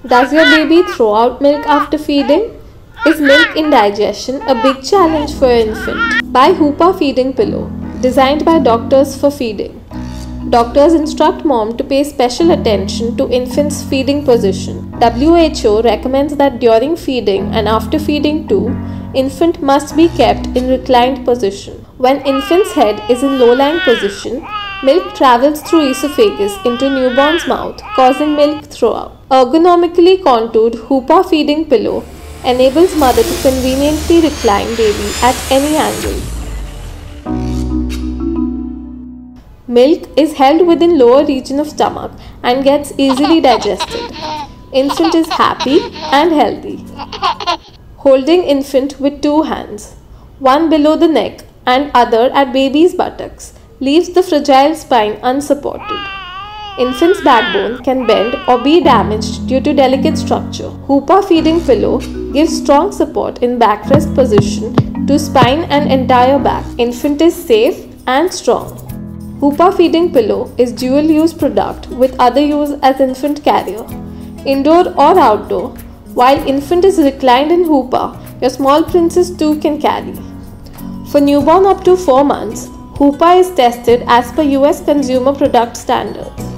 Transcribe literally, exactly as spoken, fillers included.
Does your baby throw out milk after feeding? Is milk indigestion a big challenge for your infant? By Hoopa Feeding Pillow, designed by doctors for feeding. Doctors instruct mom to pay special attention to infant's feeding position. W H O recommends that during feeding and after feeding too, infant must be kept in reclined position. When infant's head is in low-lying position, milk travels through esophagus into newborn's mouth, causing milk throwout. Ergonomically contoured Hoopa Feeding Pillow enables mother to conveniently recline baby at any angle. Milk is held within lower region of stomach and gets easily digested. Infant is happy and healthy. Holding infant with two hands, one below the neck and other at baby's buttocks, leaves the fragile spine unsupported. Infant's backbone can bend or be damaged due to delicate structure. Hoopa Feeding Pillow gives strong support in backrest position to spine and entire back. Infant is safe and strong. Hoopa Feeding Pillow is dual-use product with other use as infant carrier, indoor or outdoor. While infant is reclined in Hoopa, your small princess too can carry. For newborn up to four months, Hoopa is tested as per U S consumer product standards.